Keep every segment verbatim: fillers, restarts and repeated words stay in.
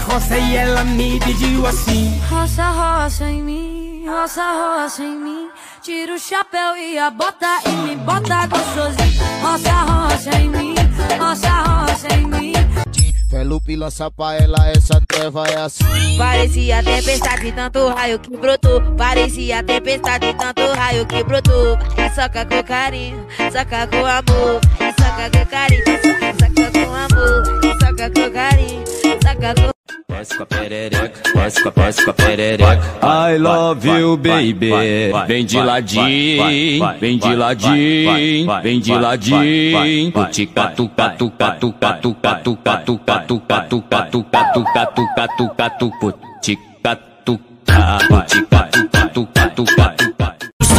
roça e ela me pediu assim: roça, roça em mim, roça, roça em mim. Tira o chapéu e a bota e me bota gostosinho. Roça, roça em mim, roça, roça em mim. Felupe lança pra ela, essa treva é assim. Parecia tempestade, tanto raio que brotou. Parecia tempestade, tanto raio que brotou. Vai soca com carinho, soca com amor. Vai soca com carinho, soca, soca com amor. Vai soca com carinho, soca com... Desce com a perereca, desce com a, desce com a perereca. I love you, baby. Vem de ladinho, vem de ladinho, vem de ladinho. Tica tuca tuca tuca tuca tuca tuca tuca tuca tuca tuca tuca tuca tuca tica tuca tica tuca tuca tuca tuca.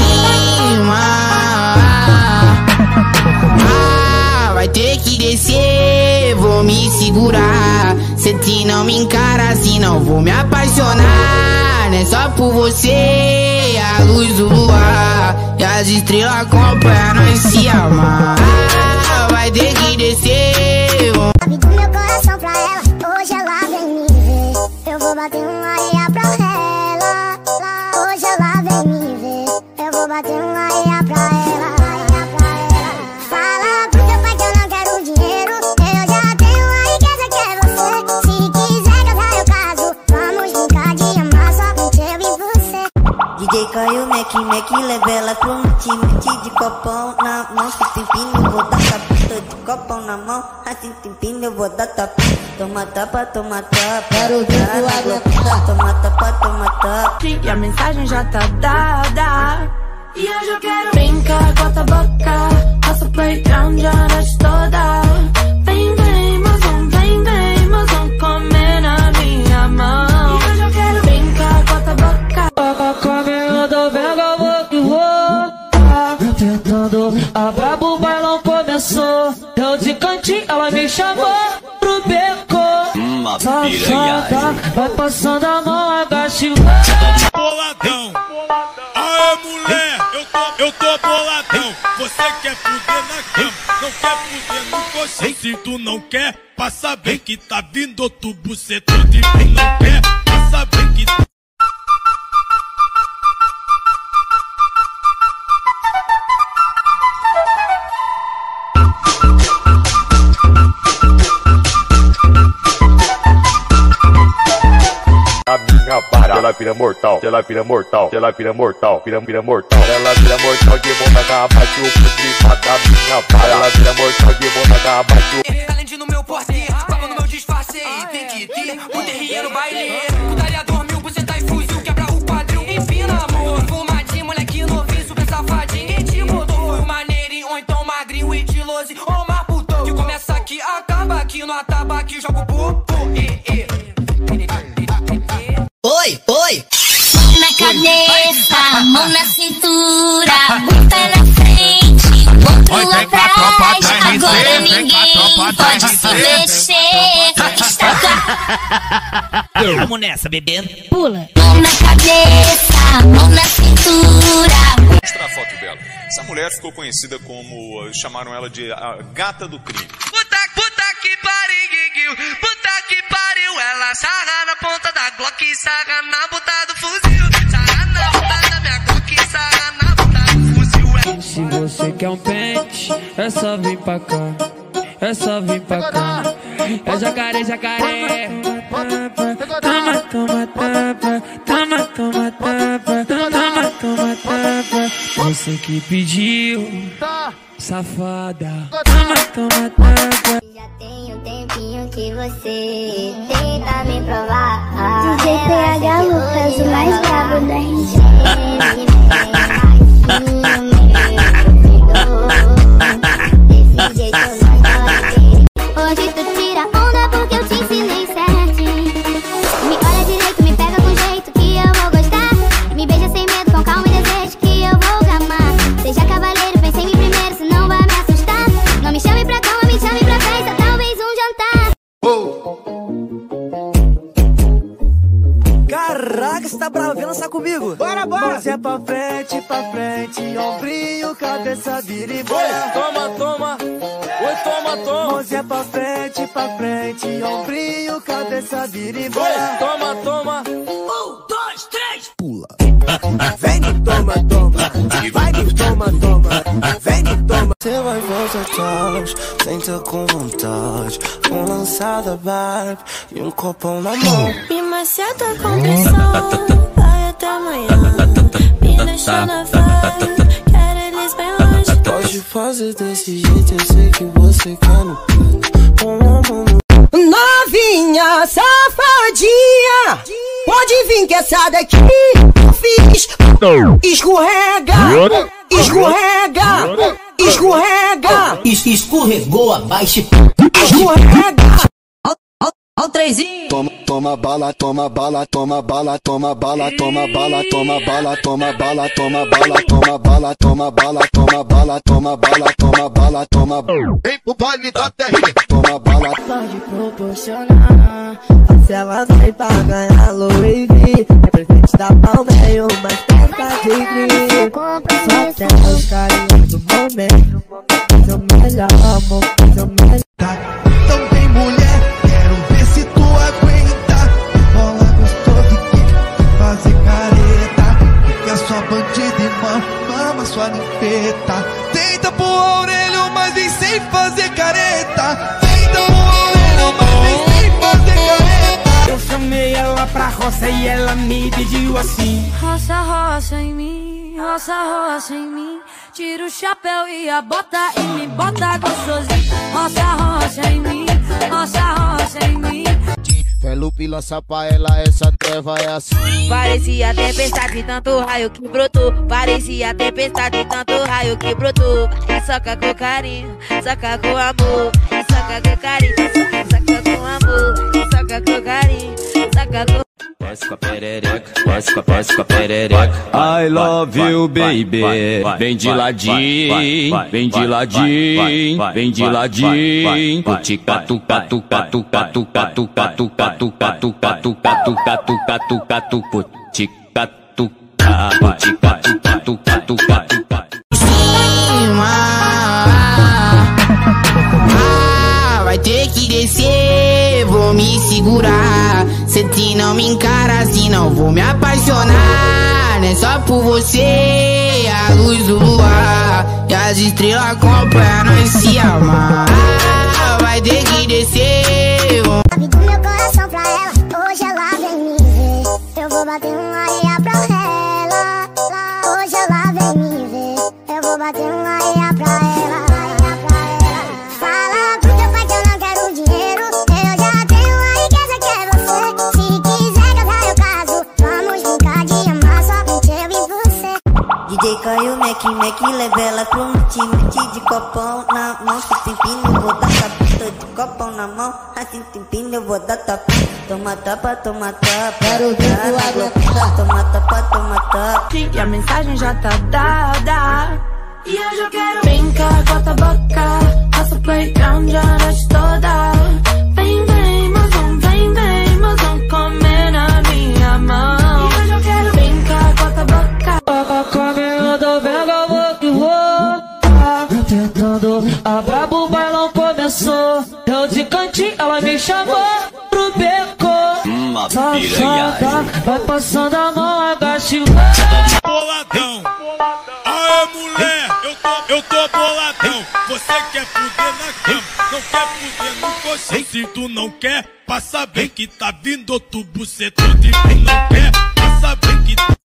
Vai ter que descer, vou me segurar. Se te não me encara assim, não vou me apaixonar. Não é só por você, a luz do luar e as estrelas acompanham nós se amar. Vai ter que descer. Abre do meu coração pra ela, hoje ela vem me ver. Eu vou bater uma areia pra ela. Hoje ela vem me ver. Eu vou bater uma areia pra ela. D J Caio, Mac, Mac, leva ela pro mete, mete de copão na mão. Se tem pino, eu vou dar tapita de copão na mão. Assim tem pino, eu vou dar tapa. Toma tapa, toma tapa. Quero ver tu aguentar. Toma tapa, toma tapa. E a mensagem já tá dada. E hoje eu quero brincar com a tua boca. Nossa playground a noite toda. Vem, vem, mozão, vem, vem, mozão, comer na minha mão. E hoje eu quero brincar com a tua boca. Caminhando, venga, vou que vou. Tentando, a brabo, o bailão começou. Deu de cantinho, ela me chamou pro beco. Safada, vai passando a mão, agache. Boladão, aê mulher, eu tô, eu tô boladão. Você quer fuder na cama, não quer fuder no colchão. Se tu não quer, passa bem que tá vindo outro bucetão. Se tu não quer, passa bem que tá... A minha vara, ela vira mortal, ela vira mortal, ela vira mortal, vira, vira mortal. Ela vira mortal de bunda cá, bate o puto da minha vara. Ela vira mortal de bunda cá, bate o... Além de no meu porte, tava no meu disfarce. Tem que ter um terrier no baile. Putaria dormiu, você tá em fuzil, quebra o quadril. Empina, amor, fumadinho, moleque novinho, super safadinho. Quem te botou? Maneirinho, ou então magrinho, estiloso, ou mais puto. Que começa aqui, acaba aqui, no atabaque, jogo pupo. Oi, oi! Mão na cabeça, mão na cintura, bota na frente, outro atrás. Agora ninguém pode se mexer. Vamos nessa, bebê. Pula. Mão na cabeça, mão na cintura. Mostrar a foto dela. Essa mulher ficou conhecida como... chamaram ela de a gata do crime. Puta, puta que pariu, puta que pariu. Ela sarra na ponta da Glock, sarra na ponta do fuzil. Sarra na ponta da minha Glock, sarra na ponta do fuzil. Se você quer um pente, é só vir pra cá. É só vir pra cá. É jacaré, jacaré. Toma, toma, tapa. Toma, toma, tapa. Toma, toma, tapa. Você que pediu, safada. Toma, toma, tapa. Já tem um tempinho que você tenta me provar. D J P H Lucas, o mais brabo da R G. Desse jeito nós pode. Hoje tu tira onda porque eu te ensinei certinho. Me olha direito, me pega com jeito que eu vou gostar. Me beija sem medo, com calma e desejo que eu vou gamar. Seja cavaleiro, pense em mim primeiro, senão vai me assustar. Não me chame pra cama, me chame pra festa, talvez um jantar. Caraca, você tá bravo, vem lançar comigo. Bora, bora. Você é pra frente, pra frente. frente, ombrinho, cabeça vira e bola. Toma, toma, oi, toma, toma. Mãozinha pra frente, pra frente, ombrinho, cabeça vira e bola. Toma, toma. Um, dois, três, pula. Vem no toma, toma, vai no toma, toma, vem no toma. Você vai voltar atrás, senta com vontade, com lançada Barbie e um copão na mão. Me maceta com pressão, vai até amanhã, me deixa na vibe, quero eles bem longe. Pode fazer desse jeito, eu sei que você quer no canto. Novinha safadinha, pode vir que essa daqui eu fiz. Escorrega, escorrega, escorrega. Es escorregou abaixo. Escorrega. Ó o trezinho. Toma, toma bala, toma bala, toma bala, toma bala, toma bala, toma bala, toma bala, toma bala, toma bala, toma bala, toma bala, toma bala, toma bala, toma bala. Vem pro baile da terra, toma bala. Pode proporcionar, se ela vai pra ganhar Louis V, é presente da Palmeira, mas peça de gris. Só quer os carinhos do momento, seu melhor amor, seu melhor. Então tem mulher, quero ver se tu aguenta. Bola gostosa e quer fazer careta, porque é sua bandida e mama, mama sua limpeta. Tenta pôr o orelho, mas vem sem fazer careta. Tenta pôr o orelho, mas vem sem fazer careta. Eu chamei ela pra roça e ela me pediu assim: roça, roça em mim, roça, roça em mim. Tira o chapéu e a bota e me bota gostosinho. Roça, roça em mim, roça, roça em mim. Felupe lança pra ela, essa treva é assim. Parecia tempestade, tanto raio que brotou. Parecia tempestade, tanto raio que brotou. Vai soca com carinho, soca com amor. Vai soca com carinho, soca com amor. Vai soca com carinho, soca com... Desce com a perereca, desce com a, desce com a perereca. I love you, baby. Vem de ladinho, vem de ladinho, vem de ladinho. Tica tuca tuca tuca tuca tuca tuca tuca tuca tuca tuca tuca tuca tuca tica tuca tica tuca tuca tuca tuca. Vai ter que descer, vou me segurar. Se te não me encara assim, não vou me apaixonar. Não é só por você, a luz do luar e as estrelas acompanham nós se amar. Vai ter que descer. Abre do meu coração pra ela, hoje ela vem me ver. Eu vou bater uma areia pra ela. Hoje ela vem me ver. Eu vou bater uma areia pra ela. D J Caio, Mac, Mac, leva ela pro mete, mete de copão na mão. Se tem pino, eu vou dar tapita de copão na mão. Assim tem pino, eu vou dar tapa. Toma tapa, toma tapa. Quero ver tu aguentar. Toma tapa, toma tapa. E a mensagem já tá dada. E eu já quero brincar, bota a boca. Faça playground a noite toda. Vem, vem, mozão, vem, vem, mozão, comer na minha mão. E eu já quero brincar, bota a boca. Caminhando, venga, vou que vou. Tá tentando, a brabo, o bailão começou. Eu de cantinho, ela me chamou pro beco. Safada, vai passando a mão, agache. Boladão, aê mulher, eu tô, eu tô boladão. Você quer fuder na cama, não quer fuder no colchão. Se tu não quer, passa bem que tá vindo outro bucetão. Se tu não quer, passa bem que tá...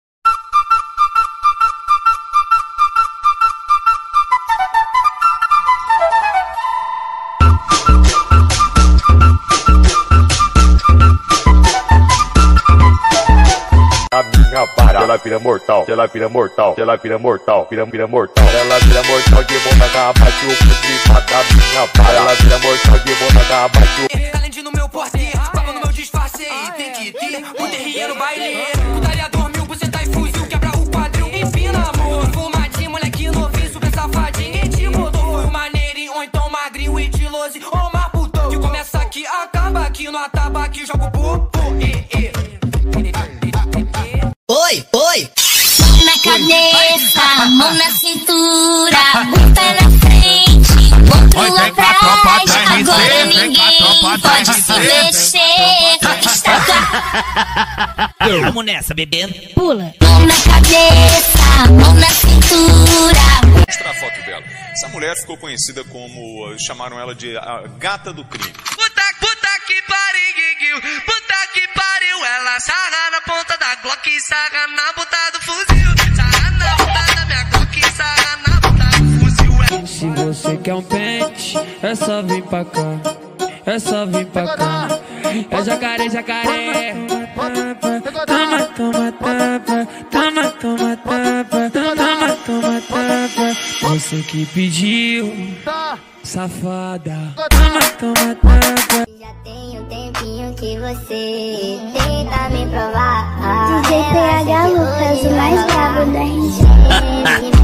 A minha vara, ela vira mortal, ela vira mortal, ela vira mortal, vira, vira mortal. Ela vira mortal de bunda, tá abate o cima da minha vara. Ela vira mortal de bunda, tá abate o... Além de no meu porte, baba no meu disfarce. Tem que ter um terrier no baile. Putaria dormiu, você tá em fuzil, quebra o quadril, empina amor. Fumadinho, moleque novinho, super safadinho. Quem te botou? Maneirinho, ou então magrinho, estiloso, ou mais puto. Que começa aqui, acaba aqui, no atabaque, jogo popo. Oi, oi! Na cabeça, mão na cintura, um pé na frente, outro atrás. Agora ninguém pode se mexer. Está Vamos nessa, bebê. Pula. Mão na cabeça, mão na cintura. Mostrar a foto dela. Essa mulher ficou conhecida como, chamaram ela de a gata do crime. Puta, puta que pariu, puta que pariu. Ela sarra na ponta da Glock, sarra na ponta do fuzil. Sarra na ponta da minha Glock, sarra na ponta do fuzil. Se você quer um pente, é só vir pra cá. É só vir pra cá. É jacaré, jacaré. Toma, toma, tapa. Toma, toma, tapa. Toma, toma, tapa. Você que pediu, safada. Toma, toma, tapa. Já tem um tempinho que você tenta me provar. D J P H Lucas, o mais brabo da R G.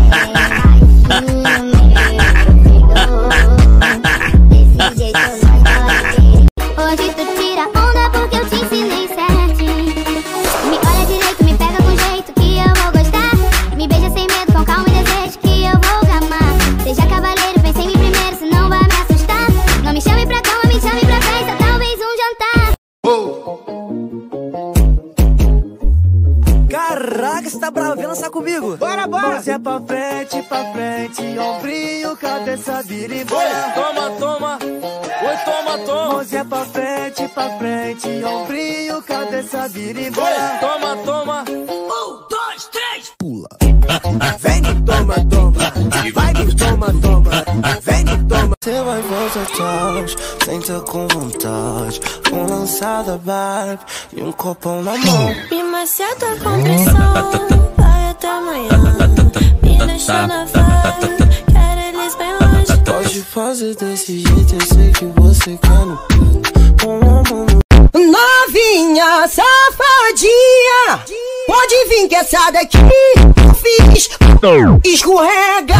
Desse jeito nós pode. Hoje tu tira onda porque eu te ensinei certinho. Me olha direito, me pega com jeito que eu vou gostar. Me beija sem medo, com calma e desejo que eu vou gamar. Seja cavaleiro, pense em mim primeiro, senão vai me assustar. Não me chame pra cama, me chame pra festa, talvez um jantar. Caraca, você tá bravo, vem lançar comigo. Bora, bora. Mãozinha pra frente, pra frente, ombrinho, cabeça, vira e bora. Toma, toma. Oi, toma, toma. Mãozinha pra frente, pra frente, ombrinho, cabeça, vira e bora. Toma, toma. Um, dois, três, pula. Vem, toma, toma. Vai, toma, toma. Vem, toma. Você vai voltar atrás, senta com vontade. Com lançada Barbie e um copão na mão. Me maceta com pressão, vai até amanhã. Me deixa na vibe, quero eles bem longe. Pode fazer desse jeito, eu sei que você quer no canto. Com a mão no... Novinha safadinha, pode vir que essa daqui eu fiz. Escorrega,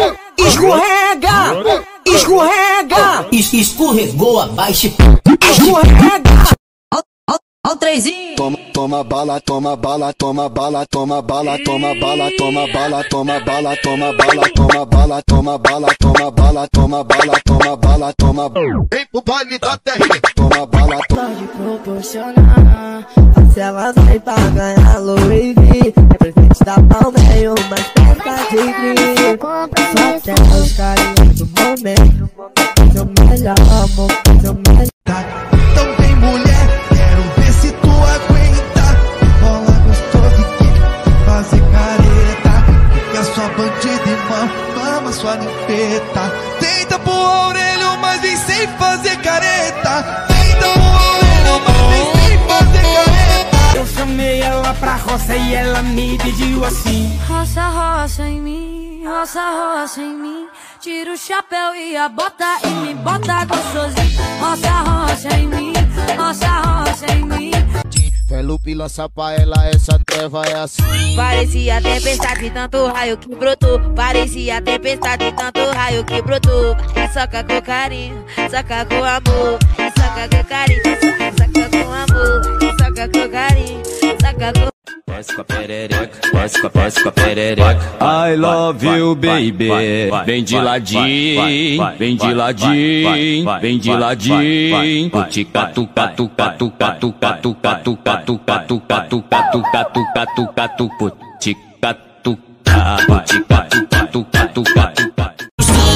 escorrega, escorrega. Es escorregou abaixo. Escorrega. Ó o trezinho. Toma, toma bala, toma bala, toma bala, toma bala, toma bala, toma bala, toma bala, toma bala, toma bala, toma bala, toma bala, toma bala, toma bala, toma bala. Vem pro baile da terra. Toma bala, pode proporcionar. Se ela vai pra ganhar Louis V, é presente da Palmeio, mas peça de gris. Só quer os carinhos do momento. Seu melhor amor, seu melhor. Então tem mulher, quero ver se tu aguenta. Bola gostosa e que fazer careta. Porque a sua bandida irmã mama sua limpeta. Tenta pôr a orelha, mas vem sem fazer careta. Tenta pôr a orelha, mas vem sem fazer careta. Eu chamei ela pra roça e ela me pediu assim: roça, roça em mim, roça, roça em mim. Tira o chapéu e a bota e me bota gostosinho. Roça, roça em mim, roça, roça em mim. Felupe lança pra ela, essa treva é assim. Parecia tempestade, tanto raio que brotou. Parecia tempestade, tanto raio que brotou. Vai soca com carinho, soca com amor. Vai soca com carinho, soca com amor. Vai soca com carinho, soca com... Desce com a perereca, desce com a, desce com a perereca. I love you, baby. Vem de ladinho, vem de ladinho, vem de ladinho. Tica tu catu catu catu catu catu catu catu catu catu catu catu catu tica tu catu tica tu catu catu catu catu.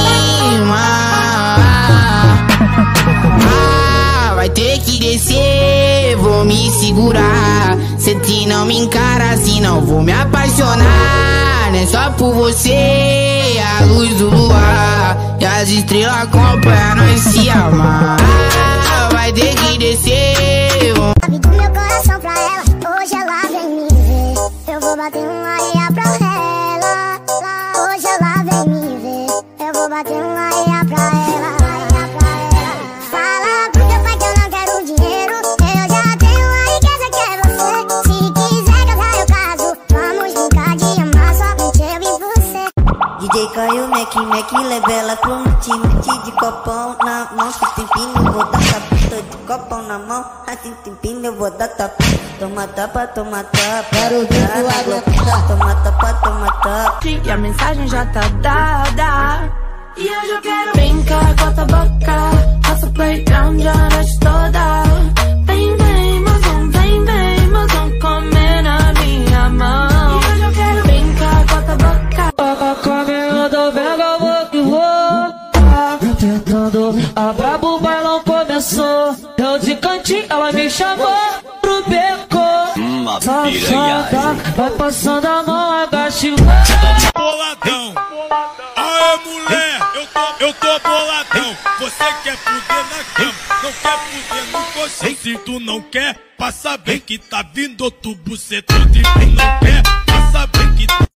Ah, vai ter que descer, vou me segurar. Se te não me encara assim, não vou me apaixonar. Não é só por você, a luz do luar e as estrelas acompanham nós se amar. Ah, vai ter que descer. Abre do meu coração pra ela, hoje ela vem me ver. Eu vou bater uma areia pra ela. Hoje ela vem me ver. Eu vou bater uma areia pra ela. Fala pro teu pai que eu não quero dinheiro. Eu já tenho a riqueza que é você. Se quiser casar eu caso. Vamos brincar de amar somente eu e você. D J Caio, Mac, Mac, levela pro meti, meti de copão na mão. Se tem pino, eu vou dar tapita de copão na mão. Assim tem pino, eu vou dar tapita. Toma tapa, toma tapa. Quero ver tu aguentar. Toma tapa, toma tapa. E a mensagem já tá dada. E eu já quero brincar com a tua boca. Faça playground a noite toda. Vem, vem, mozão, vem, vem, mozão, comer na minha mão. E eu já quero brincar com a tua boca. Toca comendo, venga, vou que vou. Tentando, a brabo, o bailão começou. Eu de cantinho, ela me chamou pro beco. Safada, vai passando a mão, agache. Boladão, aê mulher, eu tô, eu tô boladão. Você quer fuder na cama, não quer fuder no colchão. Se tu não quer, passa bem que tá vindo outro bucetão. Se tu não quer, passa bem que tá...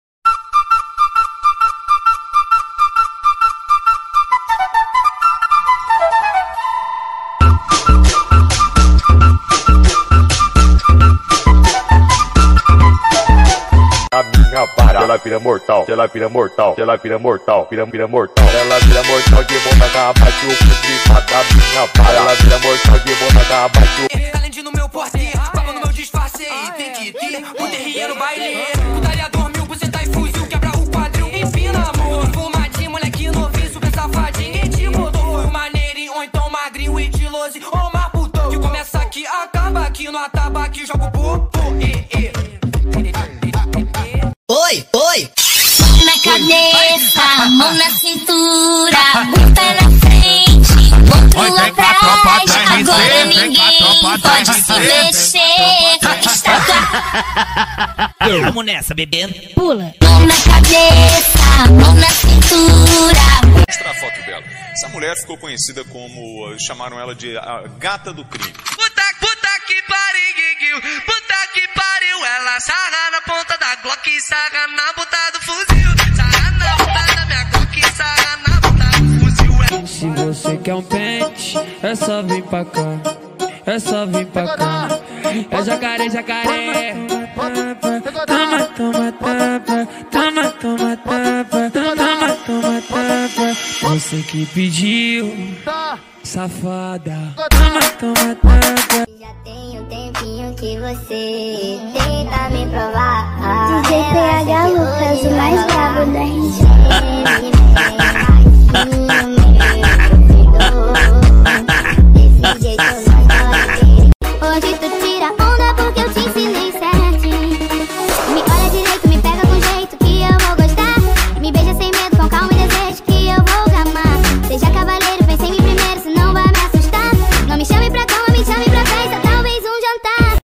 A minha vara, ela vira mortal, ela vira mortal, ela vira mortal, vira, vira mortal. Ela vira mortal de bunda, abate o cu de da minha vara. Ela vira mortal de bunda, abate o... Além no meu porte, baba no meu disfarce. Tem que ter um terrier no baile. Putaria dormiu, você tá em fuzil, quebra o quadril, empina amor. Fumadinho, moleque novinho, super safadinho. Quem te botou? Foi maneirinho, ou então magrinho, estiloso, ou mais putão. Que começa aqui, acaba aqui, no atabaque, joga o popo. Oi, oi. Mão na cabeça, mão na cintura, bota na frente, outro lá atrás. Agora ninguém pode se mexer. Estátua. Vamos nessa, bebê. Pula. Mão na cabeça, mão na cintura. Mostrar a foto dela. Essa mulher ficou conhecida como... Chamaram ela de a gata do crime. Puta, puta que pariu, puta que pariu. Ela sarra na ponta da Glock, sarra na ponta do fuzil. Sarra na ponta da minha Glock, sarra na ponta do fuzil. Se você quer um pente, é só vir pra cá. É só vir pra cá. É jacaré, jacaré. Toma, toma, tapa. Toma, toma, tapa. Toma, toma, tapa. Você que pediu, safada. Toma, toma, tapa. Já tem um tempinho que você tenta me provar. D J P H Lucas, o mais brabo da região. Hoje tu tira onda porque eu te ensinei certinho. Me olha direito, me pega com jeito que eu vou gostar. Me beija sem medo, com calma e desejo que eu vou gamar. Seja cavaleiro, pense em mim primeiro, senão vai me assustar. Não me chame pra cama, me chame pra festa, talvez um jantar.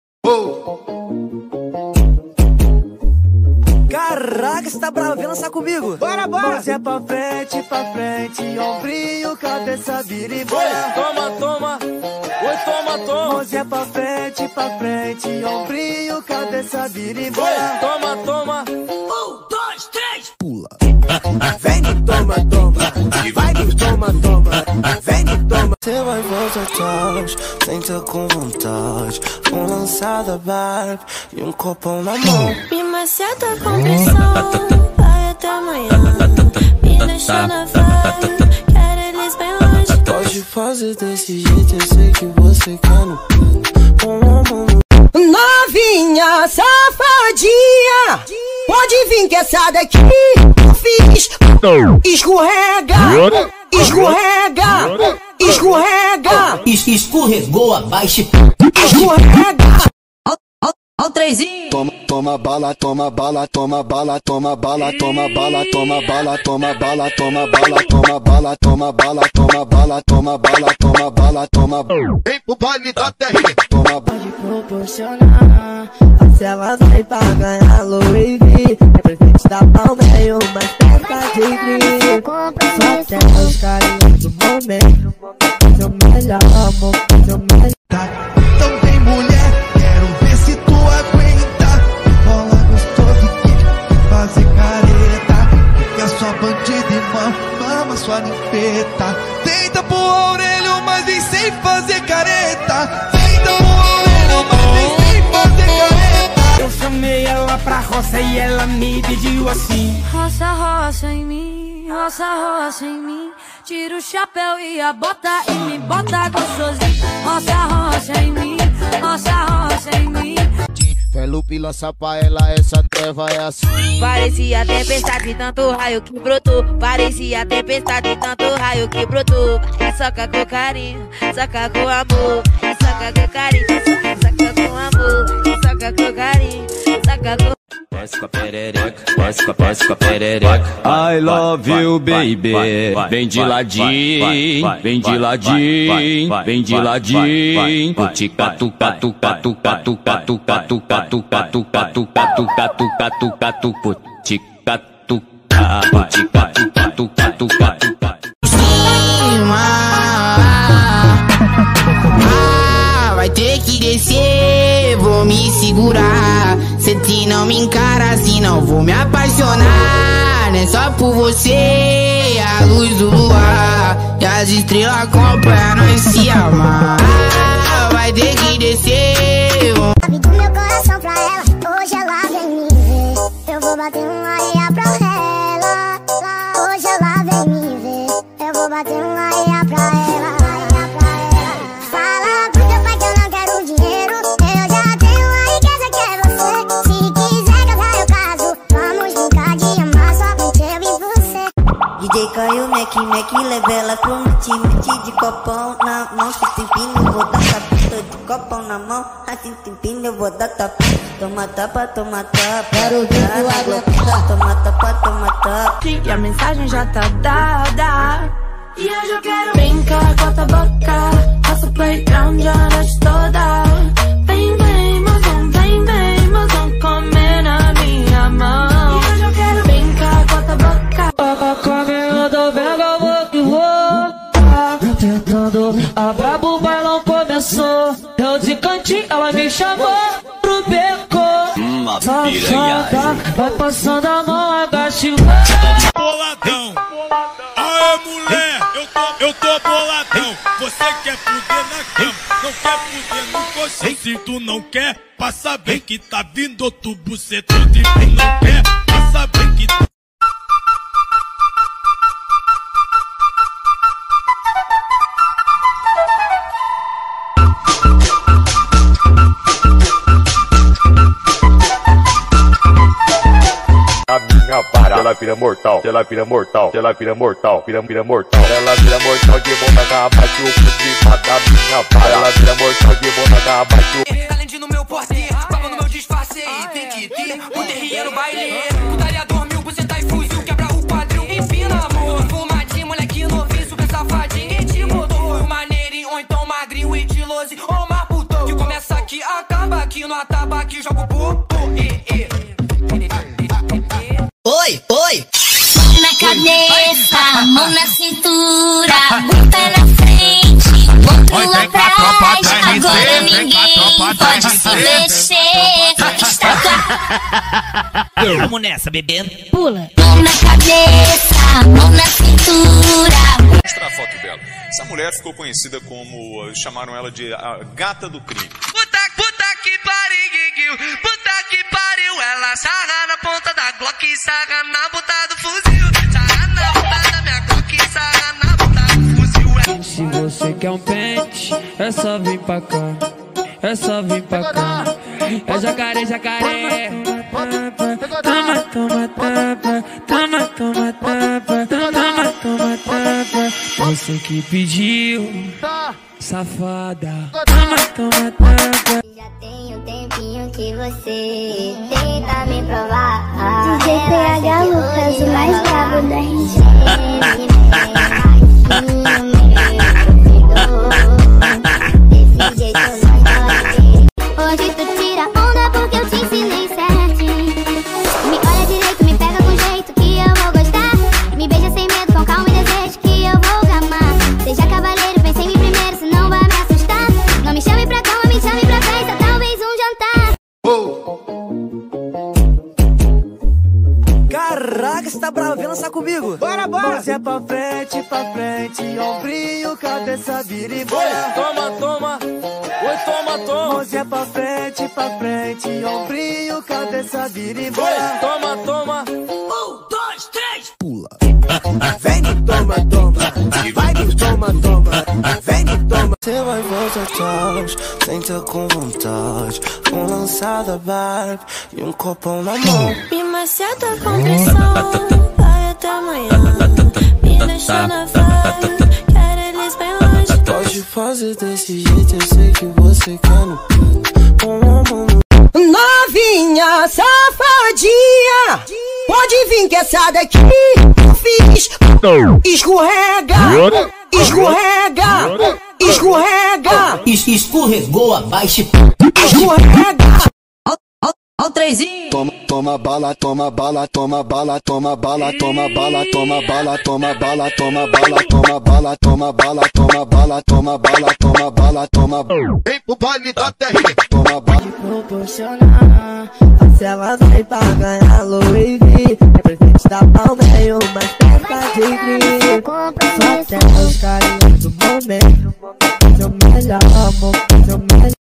Caraca, você tá bravo, vem lançar comigo. Bora, bora. Mãozinha pra frente, pra frente, ombrinho, cabeça, vira e bora. Toma, toma. Oi, toma, toma. Mãozinha pra frente, pra frente, ombrinho, cabeça, vira e bora. Toma, toma. Um, dois, três, pula. Vem e toma, toma. Vai e toma, toma. Vem e toma. Você vai voltar atrás, senta com vontade. Com lançada barba e um copão na mão. Me maceta com pressão, vai até amanhã. Me deixa na vibe, quero eles bem longe. Pode fazer desse jeito, eu sei que você quer no canto. Com a mão no... Novinha safadinha, pode vir que essa daqui eu fiz. Escorrega, escorrega, escorrega. Es escorregou abaixo. Escorrega. Ó o trezinho. Toma, toma bala, toma bala, toma bala, toma bala, toma bala, toma bala, toma bala, toma bala, toma bala, toma bala, toma bala, toma bala, toma bala, toma bala. Vem pro baile da terra. Toma bala. Pode proporcionar, se ela vai pra ganhar Louis V. É presente da Palmeio, mas peça de gris. Só quer os carinhos do momento. Seu melhor amor, seu melhor. Então vem mulher, quero ver se tu aguenta. Bola gostoso que fazer careta. Fica sua bandida e mama sua limpeta. Tenta pôr a orelha, mas vem sem fazer careta. Tenta pôr a orelha, mas vem sem fazer careta. Eu chamei ela pra roça e ela me pediu assim: Roça, roça em mim, roça, roça em mim. Tira o chapéu e a bota e me bota gostosinho. Roça, roça em mim, roça, roça em mim. Felupe lança pra ela, essa treva é assim. Parecia tempestade, tanto raio que brotou. Parecia tempestade, tanto raio que brotou. Vai soca com carinho, soca com amor. Vai soca com carinho, soca com amor. Vai soca com carinho, soca com... Desce com a perereca, desce com a, desce com a perereca. I love you, baby. Vem de ladinho, vem de ladinho, vem de ladinho. Tica tuca tuca tuca tuca tuca tuca tuca tuca tuca tuca tuca tuca tuca tica tuca tica tuca tuca tuca tuca. Vai ter que descer, vou me segurar. Se te não me encara assim, não vou me apaixonar. Não é só por você, a luz do luar e as estrelas acompanham nós se amar. Vai ter que descer. Abre do meu coração pra ela, hoje ela vem me ver. Eu vou bater uma areia pra ela. Hoje ela vem me ver. Eu vou bater uma areia pra ela. Fala pro teu pai que eu não quero dinheiro. Eu já tenho uma riqueza que é você. Se quiser casar eu caso. Vamos brincar de amar somente eu e você. D J Caio, Mac, Mac, leva ela pro meti, meti de copão na mão. Se tem pino, eu vou dar tapita de copão na mão. Assim tem pino, eu vou dar tapa. Toma tapa, toma tapa. Quero ver tu aguentar. Toma tapa, toma tapa. E a mensagem já tá dada. E eu já quero brincar com a tua boca. Faço playground a noite toda. Vem, vem, mozão, vem, vem, mozão, comer na minha mão. E eu já quero brincar com a tua boca. Toca comigo, venga, vou que vou. Tentando, a brabo, o bailão começou. Eu de cantinho, ela me chamou pro beco. Safada, vai passando a mão, agache. Boladão, aê mulher, eu tô, eu tô boladão. Você quer fuder na cama, não quer fuder no colchão. Se tu não quer, passa bem que tá vindo outro bucetão. Se tu não quer, passa bem que tá... A minha vara, ela vira mortal, ela vira mortal, ela vira mortal, vira, vira mortal. Ela vira mortal de boca cá, bate o cu de cima da minha vara. Ela vira mortal de boca cá, bate o... Além de no meu porte, baba no meu disfarce. Tem que ter um terrier no baile. Putaria dormiu, buceta e fuzil, quebra o quadril, empina amor. Fumadinho, moleque novinho, super safadinho. Quem te botou? Maneirinho, ou então magrinho, estiloso, ou mais puto. Que começa aqui, acaba aqui, no atabaque, jogo por... Oi, oi. Mão na cabeça, mão na cintura, bota na frente, bota atrás. Agora ninguém pode se mexer. Está Vamos nessa, bebendo. Pula. Mão na cabeça, mão na cintura. Mostrar a foto dela. Essa mulher ficou conhecida como, chamaram ela de a gata do crime. Puta, puta que pariu, puta que pariu. Ela sarra na ponta da Glock, sarra na ponta do fuzil. Sarra na ponta da minha Glock, sarra na ponta do fuzil. Se você quer um pente, é só vir pra cá. É só vir pra cá. É jacaré, jacaré. Toma, toma, tapa. Toma, toma, tapa. Toma, toma, tapa. Você que pediu, safada. Toma, toma, tapa. Já tem um tempinho que você tenta me provar. D J P H Lucas, o mais brabo da região. Desse jeito não pode. Hoje tu tira onda porque eu te ensinei certinho. Me olha direito, me pega com jeito que eu vou gostar. Me beija sem medo, com calma e desejo que eu vou gamar. Seja cavaleiro, pense em mim primeiro, senão vai me assustar. Não me chame pra cama, me chame pra festa, talvez um jantar. Caraca, você tá bravo, vem lançar comigo. Bora, bora. Mãozinha pra frente, pra frente, ombrinho, cabeça, vira e bora. Toma, toma. Oi, toma, toma. Mãozinha pra frente, pra frente, ombrinho, cabeça, vira e bora. Toma, toma. Um, dois, três, pula. Vem que toma, toma. Vai que toma, toma. Vem que toma. Você vai voltar atrás, senta com vontade. Com lançada Barbie e um copão na mão. Me maceta com pressão, vai até amanhã. Me deixa na vibe, quero eles bem longe. Pode fazer desse jeito, eu sei que você quer no com a mão no... Novinha safadinha, pode vir que essa daqui eu fiz. Escorrega, escorrega, escorrega. Es escorregou abaixo. Escorrega. Ó o trezinho. Toma, toma bala, toma bala, toma bala, toma bala, toma bala, toma bala, toma bala, toma bala, toma bala, toma bala, toma bala, toma bala, toma bala, toma bala. Vem pro baile da terra, toma bala. Proporcionar, se ela vai pra ganhar Louis V. É presente da Palmeio, mas peça de gris. Só até os carinhos do momento. Seu melhor amor, seu melhor.